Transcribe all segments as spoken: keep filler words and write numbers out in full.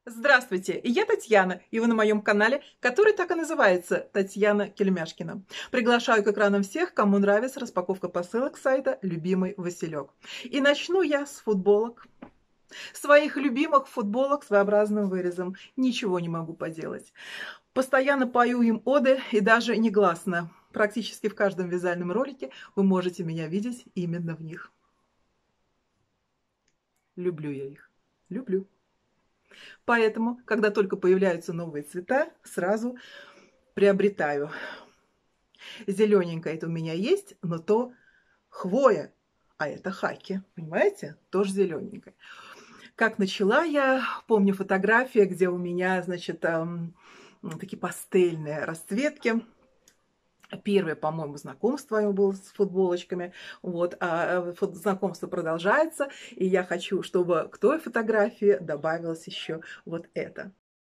Здравствуйте, я Татьяна, и вы на моем канале, который так и называется «Татьяна Кельмяшкина». Приглашаю к экранам всех, кому нравится распаковка посылок сайта «Любимый Василек». И начну я с футболок. Своих любимых футболок с своеобразным вырезом. Ничего не могу поделать. Постоянно пою им оды и даже негласно. Практически в каждом вязальном ролике вы можете меня видеть именно в них. Люблю я их. Люблю. Поэтому, когда только появляются новые цвета, сразу приобретаю. Зелененькое это у меня есть, но то хвоя, а это хаки. Понимаете? Тоже зелененькое. Как начала я, помню фотографии, где у меня, значит, эм, такие пастельные расцветки. Первое, по-моему, знакомство мое было с футболочками. Вот, а знакомство продолжается, и я хочу, чтобы к той фотографии добавилось еще вот это.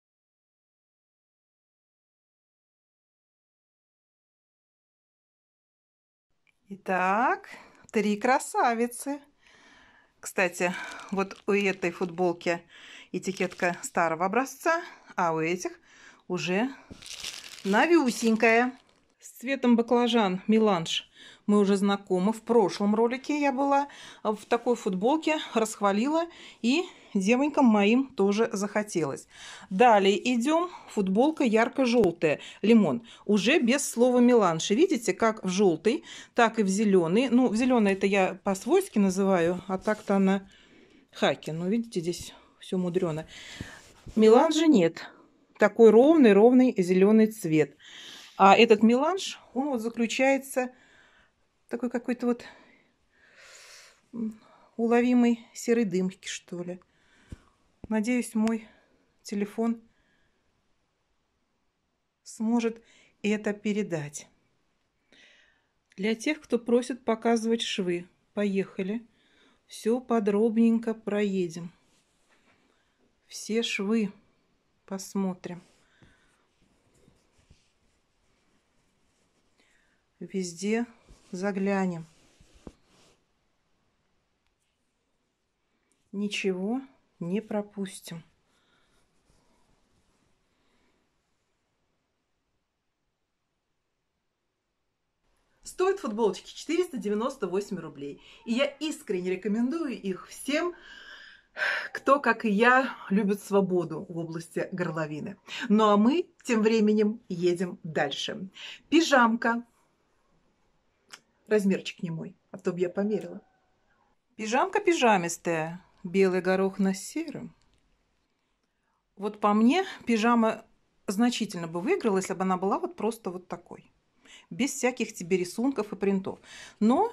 Итак, три красавицы. Кстати, вот у этой футболки этикетка старого образца, а у этих уже новюсенькая. С цветом баклажан меланж мы уже знакомы. В прошлом ролике я была в такой футболке, расхвалила, и девонькам моим тоже захотелось. Далее идем. Футболка ярко-желтая, лимон. Уже без слова меланж. Видите, как в желтый, так и в зеленый. Ну, в зеленый это я по-свойски называю, а так-то она хаки. Ну, видите, здесь все мудрено. Меланжа нет. Такой ровный-ровный зеленый цвет. А этот меланж, он вот заключается такой какой-то вот уловимый серой дымки, что ли. Надеюсь, мой телефон сможет это передать. Для тех, кто просит показывать швы, поехали. Все подробненько проедем. Все швы посмотрим. Везде заглянем. Ничего не пропустим. Стоят футболочки четыреста девяносто восемь рублей. И я искренне рекомендую их всем, кто, как и я, любит свободу в области горловины. Ну а мы тем временем едем дальше. Пижамка. Размерчик не мой, а то бы я померила. Пижамка пижамистая. Белый горох на сером. Вот по мне пижама значительно бы выиграла, если бы она была вот просто вот такой. Без всяких тебе рисунков и принтов. Но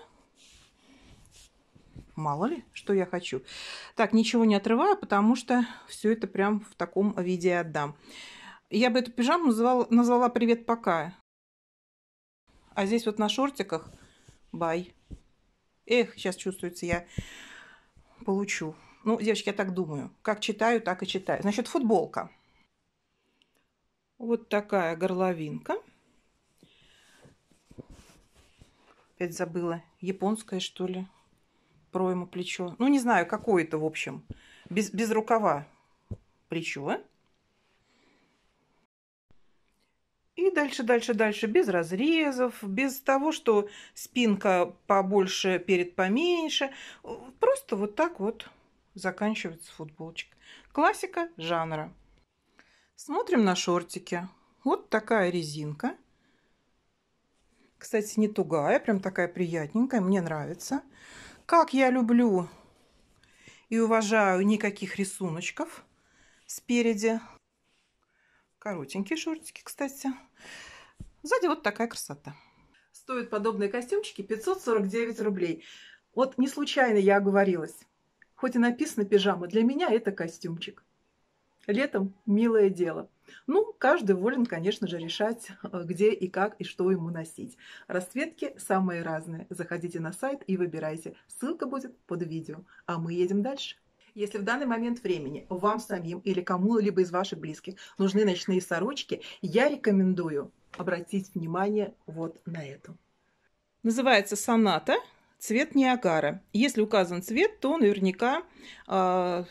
мало ли, что я хочу. Так, ничего не отрываю, потому что все это прям в таком виде отдам. Я бы эту пижаму назвала, назвала «Привет, пока». А здесь вот на шортиках бай. Эх, сейчас чувствуется, я получу. Ну, девочки, я так думаю. Как читаю, так и читаю. Значит, футболка. Вот такая горловинка. Опять забыла. Японская, что ли? Пройма плечо. Ну, не знаю, какое это, в общем. Без, без рукава плечо. И дальше, дальше, дальше. Без разрезов, без того, что спинка побольше, перед поменьше. Просто вот так вот заканчивается футболочка. Классика жанра. Смотрим на шортики. Вот такая резинка. Кстати, не тугая, прям такая приятненькая. Мне нравится. Как я люблю и уважаю, никаких рисуночков спереди. Коротенькие шортики, кстати. Сзади вот такая красота. Стоят подобные костюмчики пятьсот сорок девять рублей. Вот не случайно я оговорилась. Хоть и написано пижама, для меня это костюмчик. Летом милое дело. Ну, каждый волен, конечно же, решать, где и как и что ему носить. Расцветки самые разные. Заходите на сайт и выбирайте. Ссылка будет под видео. А мы едем дальше. Если в данный момент времени вам самим или кому-либо из ваших близких нужны ночные сорочки, я рекомендую обратить внимание вот на эту. Называется «Соната». Цвет Ниагара. Если указан цвет, то наверняка э,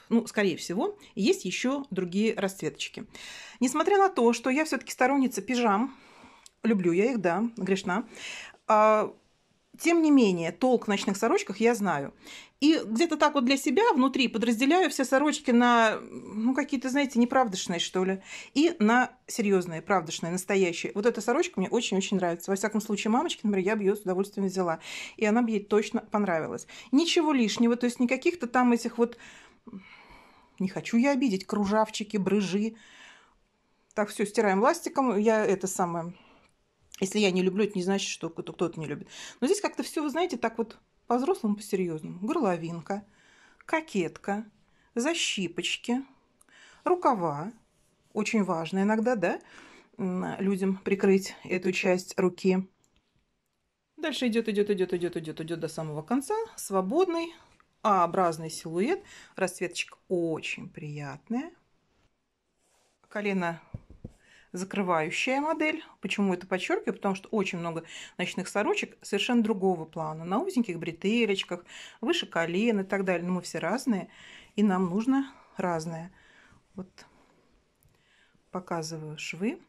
Ну, скорее всего, есть еще другие расцветочки. Несмотря на то, что я все-таки сторонница пижам, люблю я их, да, грешна, а, тем не менее, толк в ночных сорочках я знаю. И где-то так вот для себя внутри подразделяю все сорочки на, ну, какие-то, знаете, неправдышные, что ли, и на серьезные, правдышные, настоящие. Вот эта сорочка мне очень-очень нравится. Во всяком случае, мамочки, например, я бы ее с удовольствием взяла. И она бы ей точно понравилась. Ничего лишнего, то есть никаких-то там этих вот... Не хочу я обидеть, кружавчики, брыжи. Так, все, стираем ластиком. Я это самое... Если я не люблю, это не значит, что кто-то не любит. Но здесь как-то все, вы знаете, так вот по-взрослому, по-серьезному. Горловинка, кокетка, защипочки, рукава. Очень важно иногда, да, людям прикрыть эту часть руки. Дальше идет, идет, идет, идет, идет, идет до самого конца. Свободный А-образный силуэт. Расцветочка очень приятная. Колено закрывающая модель. Почему это подчеркиваю? Потому что очень много ночных сорочек совершенно другого плана. На узеньких бретелечках, выше колен и так далее. Но мы все разные, и нам нужно разное. Вот показываю швы.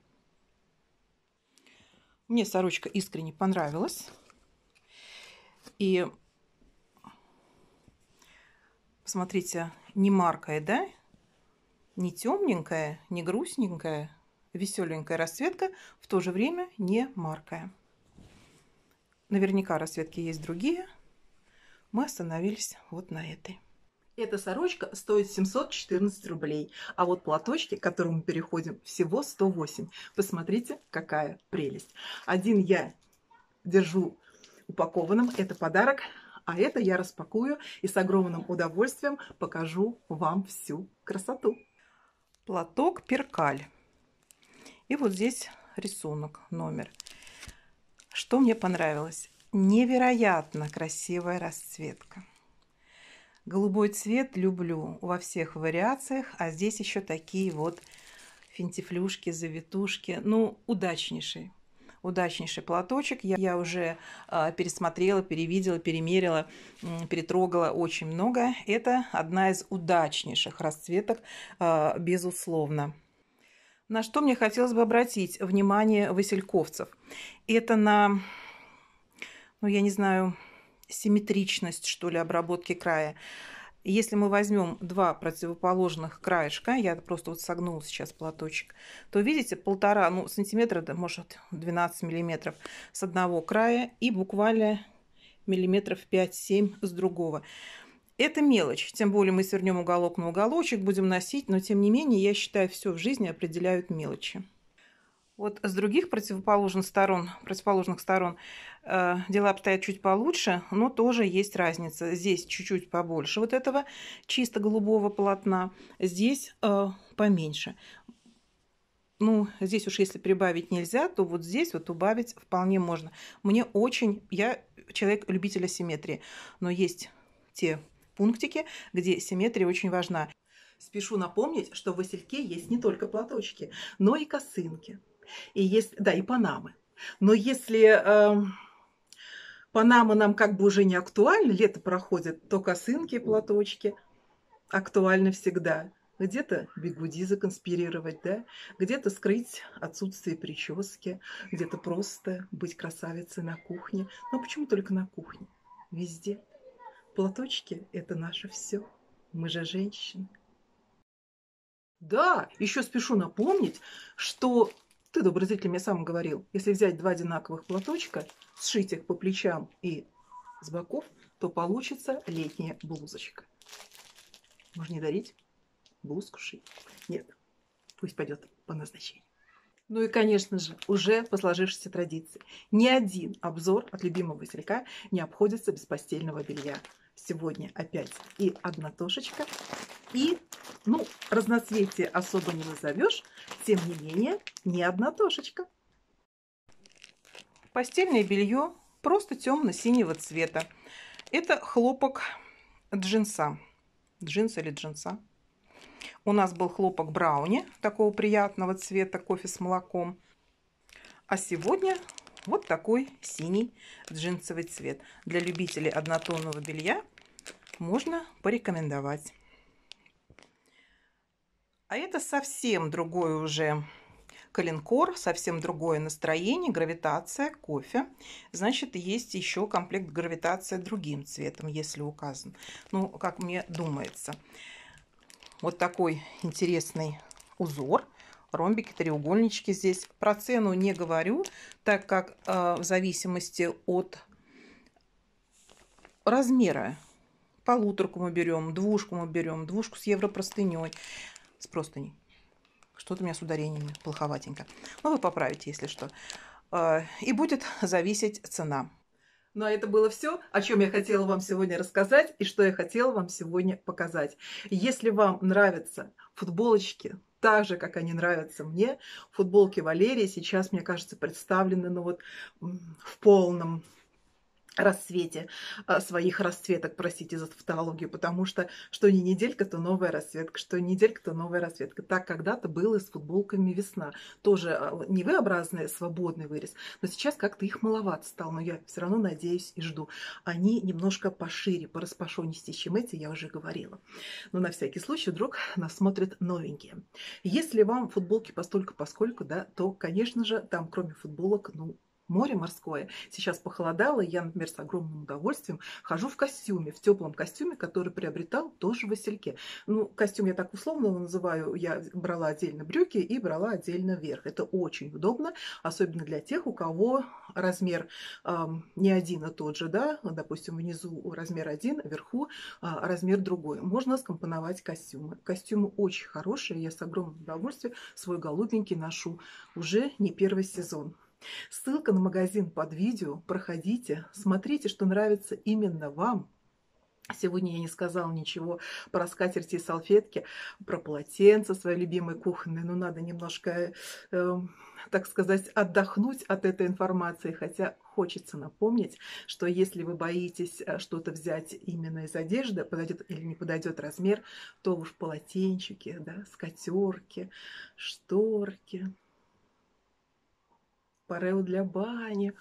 Мне сорочка искренне понравилась. И посмотрите, не маркая, да? Не темненькая, не грустненькая. Веселенькая расцветка, в то же время не маркая. Наверняка расцветки есть другие. Мы остановились вот на этой. Эта сорочка стоит семьсот четырнадцать рублей. А вот платочки, к которым мы переходим, всего сто восемь. Посмотрите, какая прелесть. Один я держу упакованным. Это подарок. А это я распакую и с огромным удовольствием покажу вам всю красоту. Платок перкаль. И вот здесь рисунок, номер. Что мне понравилось? Невероятно красивая расцветка. Голубой цвет люблю во всех вариациях, а здесь еще такие вот финтифлюшки, завитушки. Ну, удачнейший. Удачнейший платочек. Я, я уже э, пересмотрела, перевидела, перемерила, э, перетрогала очень много. Это одна из удачнейших расцветок, э, безусловно. На что мне хотелось бы обратить внимание васильковцев. Это на, ну, я не знаю, симметричность, что ли, обработки края. Если мы возьмем два противоположных краешка, я просто вот согнула сейчас платочек, то видите, полтора, ну, сантиметра, да, может, двенадцать миллиметров с одного края и буквально миллиметров пять-семь с другого. Это мелочь, тем более мы свернем уголок на уголочек, будем носить, но тем не менее, я считаю, все в жизни определяют мелочи. Вот с других противоположных сторон, противоположных сторон э, дела обстоят чуть получше, но тоже есть разница. Здесь чуть-чуть побольше вот этого чисто голубого полотна, здесь э, поменьше. Ну, здесь уж если прибавить нельзя, то вот здесь вот убавить вполне можно. Мне очень, я человек-любитель асимметрии, но есть те пунктики, где симметрия очень важна. Спешу напомнить, что в васильке есть не только платочки, но и косынки. И есть, да, и панамы. Но если э, панамы нам как бы уже не актуальны, лето проходит, то косынки и платочки актуальны всегда. Где-то бигуди законспирировать, да? Где-то скрыть отсутствие прически, где-то просто быть красавицей на кухне. Но почему только на кухне? Везде. Платочки – это наше все. Мы же женщины. Да, еще спешу напомнить, что ты, добрый зритель, мне сам говорил, если взять два одинаковых платочка, сшить их по плечам и с боков, то получится летняя блузочка. Можно не дарить, блузку шить. Нет, пусть пойдет по назначению. Ну и, конечно же, уже по сложившейся традиции. Ни один обзор от любимого василька не обходится без постельного белья. Сегодня опять и однотошечка, и, ну, разноцветие особо не назовешь, тем не менее, не однотошечка. Постельное белье просто темно-синего цвета. Это хлопок джинса. Джинс или джинса. У нас был хлопок брауни, такого приятного цвета, кофе с молоком. А сегодня вот такой синий джинсовый цвет. Для любителей однотонного белья можно порекомендовать. А это совсем другой уже коленкор, совсем другое настроение, гравитация, кофе. Значит, есть еще комплект гравитация другим цветом, если указан. Ну, как мне думается. Вот такой интересный узор. Ромбики, треугольнички здесь. Про цену не говорю, так как э, в зависимости от размера. Полуторку мы берем, двушку мы берем, двушку с европростыней, с простыней. Что-то у меня с ударениями плоховатенько. Ну, вы поправите, если что. И будет зависеть цена. Ну, а это было все, о чем я хотела вам сегодня рассказать и что я хотела вам сегодня показать. Если вам нравятся футболочки, так же, как они нравятся мне, футболки Валерии сейчас, мне кажется, представлены ну, вот, в полном рассвете своих расцветок, простите за тавтологию, потому что что не неделька, то новая расцветка, что неделька, то новая расцветка. Так когда-то было с футболками весна. Тоже не V-образный, свободный вырез, но сейчас как-то их маловато стало, но я все равно надеюсь и жду. Они немножко пошире, пораспашонистее, чем эти, я уже говорила. Но на всякий случай вдруг нас смотрят новенькие. Если вам футболки постольку-поскольку, да, то, конечно же, там кроме футболок, ну, море морское. Сейчас похолодало, я, например, с огромным удовольствием хожу в костюме, в теплом костюме, который приобретал тоже в Васильке. Ну, костюм я так условно его называю, я брала отдельно брюки и брала отдельно верх. Это очень удобно, особенно для тех, у кого размер э, не один и тот же, да, допустим, внизу размер один, вверху э, размер другой. Можно скомпоновать костюмы. Костюмы очень хорошие, я с огромным удовольствием свой голубенький ношу уже не первый сезон. Ссылка на магазин под видео. Проходите, смотрите, что нравится именно вам. Сегодня я не сказала ничего про скатерти и салфетки, про полотенца свои любимые кухонные. Но надо немножко, э, так сказать, отдохнуть от этой информации. Хотя хочется напомнить, что если вы боитесь что-то взять именно из одежды, подойдет или не подойдет размер, то уж полотенчики, да, скатерки, шторки, парео для бани.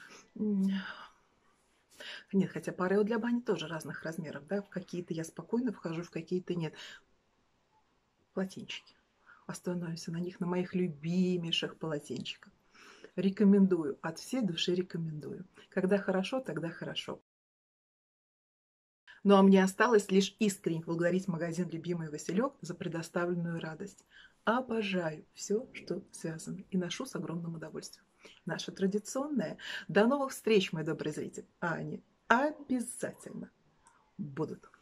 Нет, хотя парео для бани тоже разных размеров, да, в какие-то я спокойно вхожу, в какие-то нет. Полотенчики. Остановимся на них, на моих любимейших полотенчиках. Рекомендую, от всей души рекомендую. Когда хорошо, тогда хорошо. Ну а мне осталось лишь искренне благодарить магазин «Любимый Василек» за предоставленную радость. Обожаю все, что связано, и ношу с огромным удовольствием. Наша традиционная. До новых встреч, мои добрые зрители. А они обязательно будут.